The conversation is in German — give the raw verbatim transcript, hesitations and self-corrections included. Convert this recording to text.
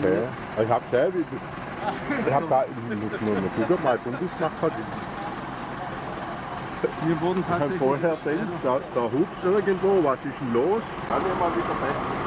Okay. Ich habe gesehen, wie, ich habe da, ich muss nur mal gucken, mein Bundesmacht hat. Wir wurden Ich habe tatsächlich... vorher denkt, da, da hupt irgendwo, was ist denn los? Kann ich mal wieder weg.